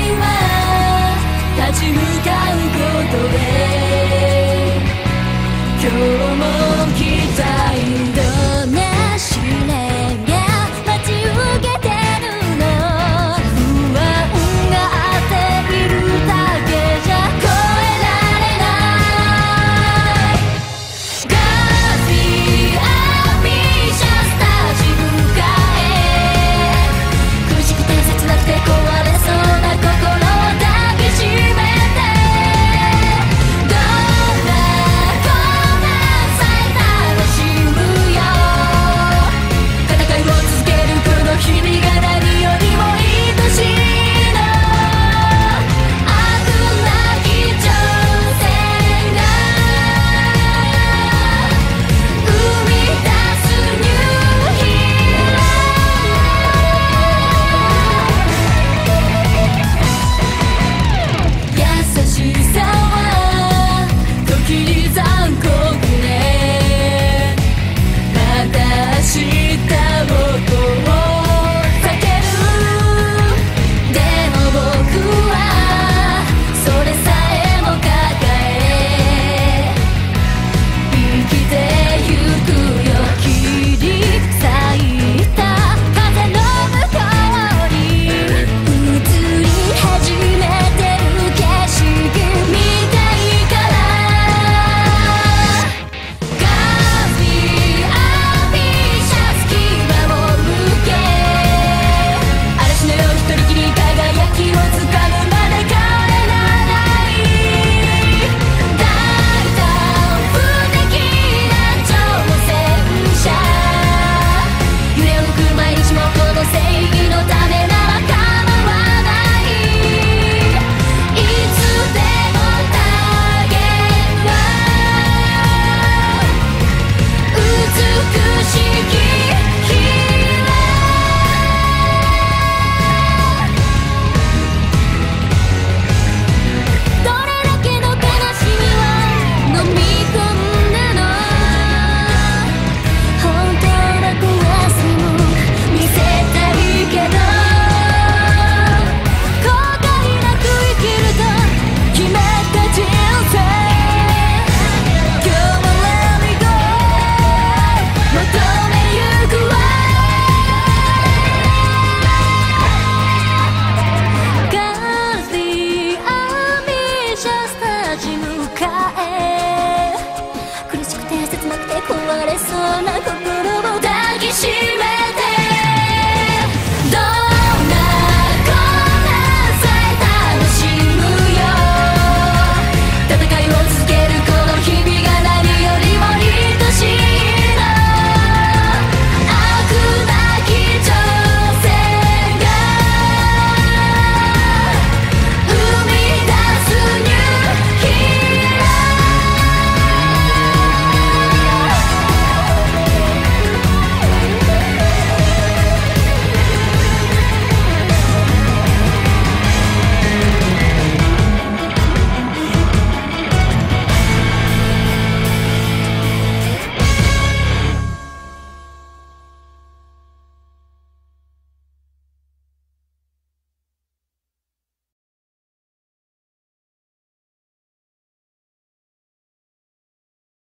は立ち向かうことで今日も来たいどんな試練が待ち受けてるの不安があっているだけじゃ越えられないガービーアンビシャス立ち向かえ苦しくて切なくて壊れそうな心を抱きしめてどんな困難さえ楽しむよ戦いを続けるこの日々が何よりも愛しいの飽くなき挑戦が生み出すニューヒーロー優しさは時に残酷ねまた明日を避けるでも僕はそれさえも抱え生きてゆくよ切り裂いた風の向こうに移り始めてる景色見たいからガービーアンビシャス牙を向け嵐のように一人きり輝きをつかむまで帰らない大胆不敵な挑戦者揺れ動く毎日もこの正義のためなら構わないいつでもターゲットは美しきヒーローどれだけの悲しみを飲み込んだの本当は怖さも見せたいけど後悔なく生きると決めた人生今日も Let me go 求めゆくわガービーアンビシャス立ち向かえ苦しくて切なくて壊れそうな心を抱きしめてどんな困難さえ楽しむよ戦いを